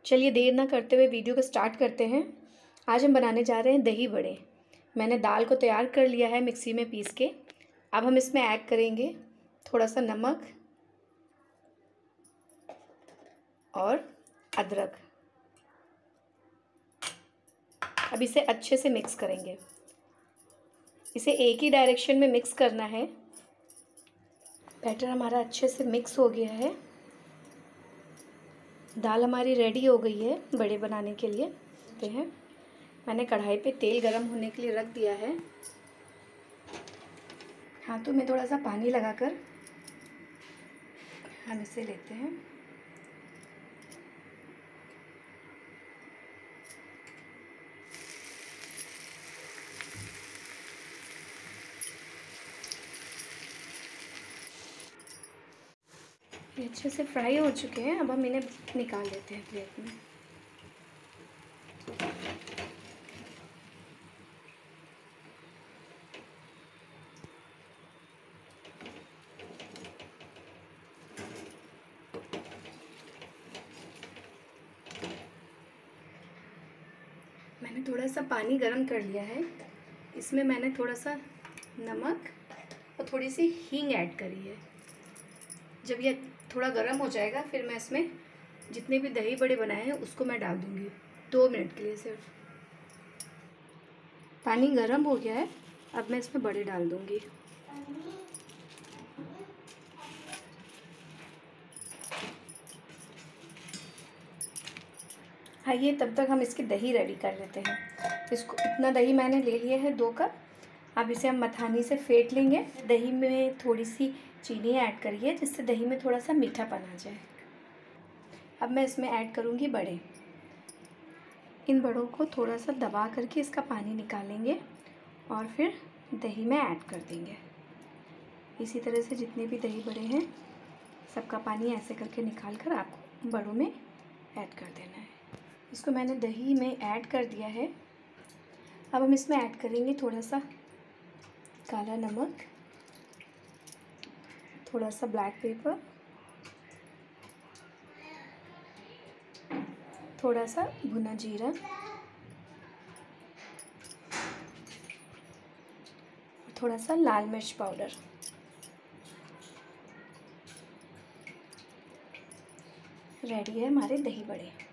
चलिए देर ना करते हुए वीडियो को स्टार्ट करते हैं। आज हम बनाने जा रहे हैं दही बड़े। मैंने दाल को तैयार कर लिया है मिक्सी में पीस के। अब हम इसमें ऐड करेंगे थोड़ा सा नमक और अदरक। अब इसे अच्छे से मिक्स करेंगे। इसे एक ही डायरेक्शन में मिक्स करना है। बैटर हमारा अच्छे से मिक्स हो गया है। दाल हमारी रेडी हो गई है बड़े बनाने के लिए। देखते हैं, मैंने कढ़ाई पे तेल गरम होने के लिए रख दिया है। हाथों में थोड़ा सा पानी लगाकर हम इसे लेते हैं। ये अच्छे से फ्राई हो चुके हैं। अब हम इन्हें निकाल लेते हैं प्लेट में। मैंने थोड़ा सा पानी गरम कर लिया है। इसमें मैंने थोड़ा सा नमक और थोड़ी सी हींग ऐड करी है। जब ये थोड़ा गरम हो जाएगा फिर मैं इसमें जितने भी दही बड़े बनाए हैं उसको मैं डाल दूँगी 2 मिनट के लिए सिर्फ। पानी गरम हो गया है। अब मैं इसमें बड़े डाल दूँगी। आइए तब तक हम इसकी दही रेडी कर लेते हैं। इसको इतना दही मैंने ले लिया है 2 कप। अब इसे हम मथानी से फेंट लेंगे। दही में थोड़ी सी चीनी ऐड करिए जिससे दही में थोड़ा सा मीठापन आ जाए। अब मैं इसमें ऐड करूँगी बड़े। इन बड़ों को थोड़ा सा दबा करके इसका पानी निकालेंगे और फिर दही में ऐड कर देंगे। इसी तरह से जितने भी दही बड़े हैं सबका पानी ऐसे करके निकाल कर आपको बड़ों में ऐड कर देना है। इसको मैंने दही में ऐड कर दिया है। अब हम इसमें ऐड करेंगे थोड़ा सा काला नमक, थोड़ा सा ब्लैक पेपर, थोड़ा सा भुना जीरा, थोड़ा सा लाल मिर्च पाउडर। रेडी है हमारे दही बड़े।